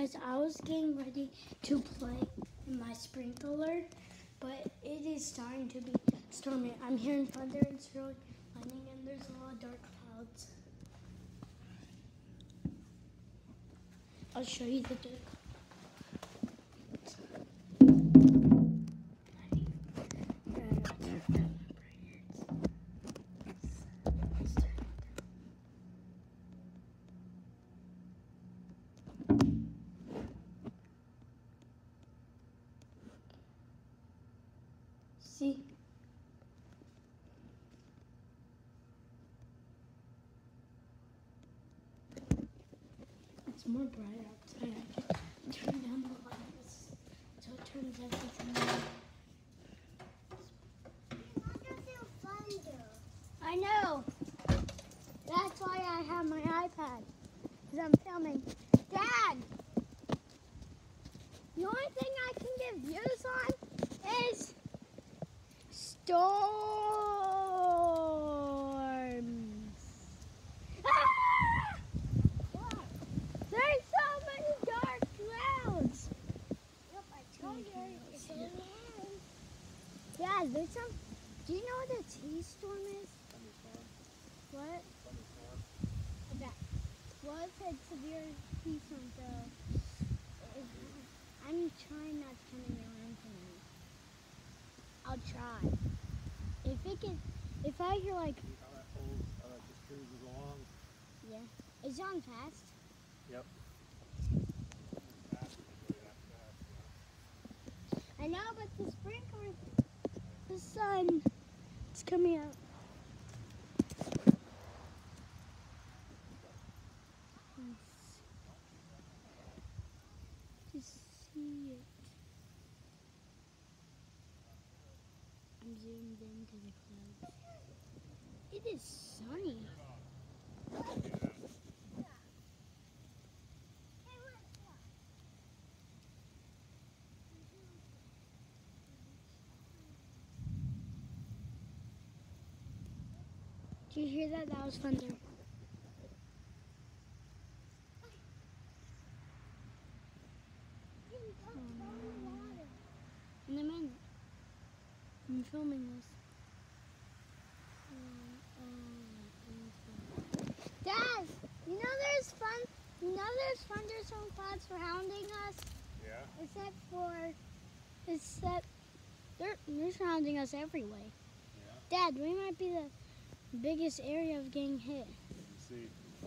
because I was getting ready to play in my sprinkler, but it is starting to be stormy. I'm hearing thunder and lightning, and there's a lot of dark clouds. I'll show you the dark clouds. See? It's more bright outside. I can turn down the lights so it turns everything on. I know. That's why I have my iPad. Because I'm filming. Dad! The only thing I can get views on is storms. Ah! There's so many dark clouds. Yep, I told you. Yeah, there's some. Do you know what a T-storm is? Thunderstorm. What? Thunderstorm. Okay. Well, it's a severe T-storm, so I'm trying not to come in your room tonight. I'll try. If I hear like... See how that holds, how that just cruises along? Yeah. Is it on fast? Yep. I know, but the sprinkler, the sun, it's coming out. Just see it. I'm zoomed into the clouds. It is sunny. Did you hear that? That was thunder. In a minute. I'm filming this. Dad, you know there's thunderstorm clouds surrounding us? Yeah. Except they're surrounding us everywhere. Yeah. Dad, we might be the biggest area of getting hit. Let's see.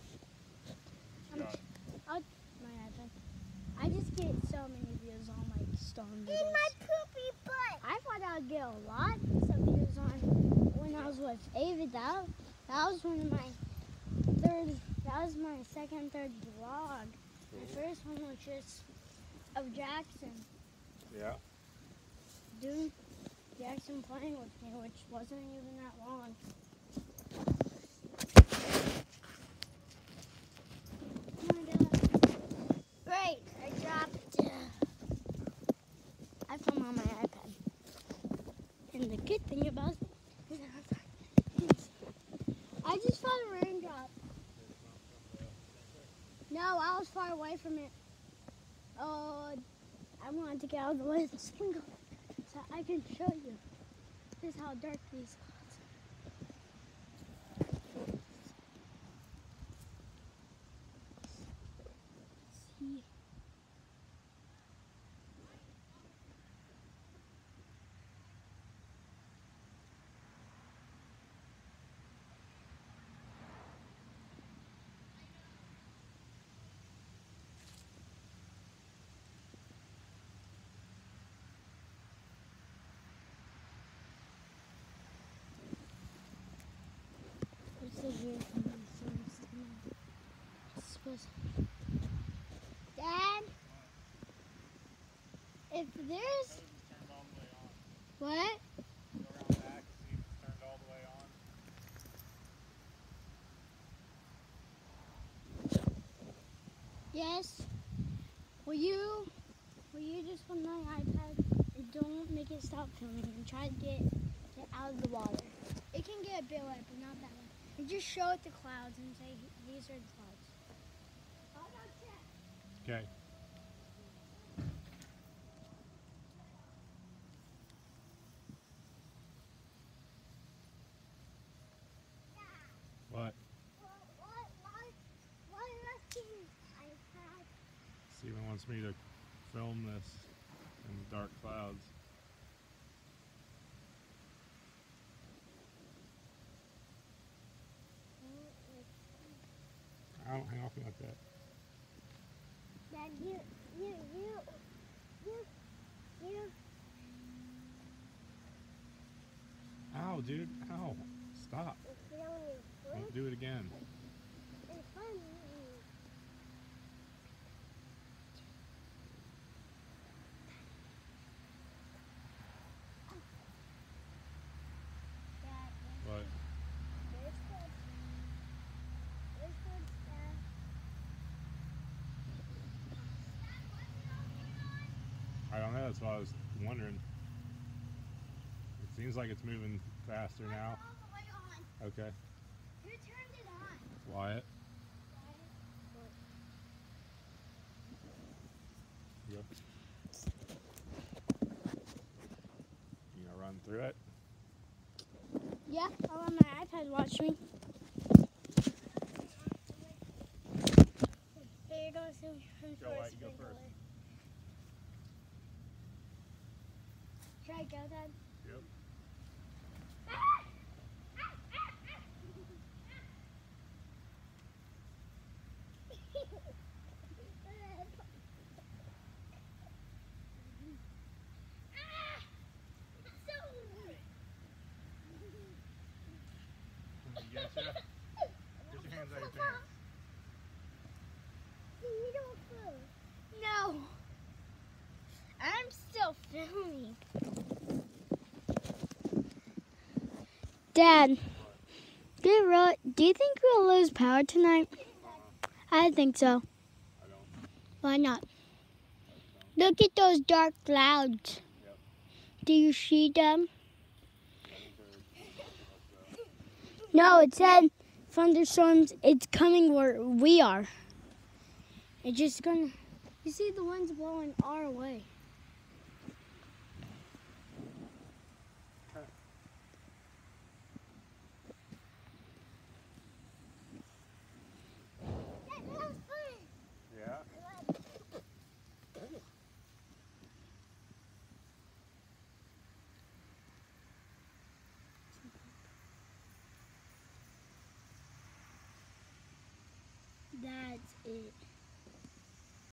My iPad. I just get so many views on like storm videos. In my poopy butt. I thought I would get a lot of views on when I was with Ava. That was one of my that was my second, third vlog. Cool. My first one was just of Jackson. Yeah. Doing Jackson playing with me, which wasn't even that long. Oh my god. Great, I dropped I filmed on my iPad. And the good thing about it is I just found a raindrop. No, I was far away from it. Oh, I wanted to get out of the way of the single so I can show you. This is how dark these clouds are. See? Dad, if there's what? Yes. Will you just put my iPad and don't make it stop filming and try to get it out of the water. It can get a bit wet, but not that wet. And just show it the clouds and say, these are the clouds. Okay. Steven wants me to film this in the dark clouds. I don't hang off me like that. Dad, you. Ow, dude. Ow. Stop. Don't do it again. It's funny. What? There's good. There's good stuff. I don't know. That's what I was wondering. It seems like it's moving faster now. All the way on. Okay. Who turned it on? Wyatt. Yep. You gonna run through it? Yeah, I'll let my iPad watch me. Here you go, Go, Wyatt, you go first. Should I go then? Yep. Get your hands out of your pants. No. I'm still filming. Dad, do you think we'll lose power tonight? I think so. I don't. Why not? Look at those dark clouds. Yep. Do you see them? No, it said thunderstorms. It's coming where we are. It's just gonna. You see the winds blowing our way.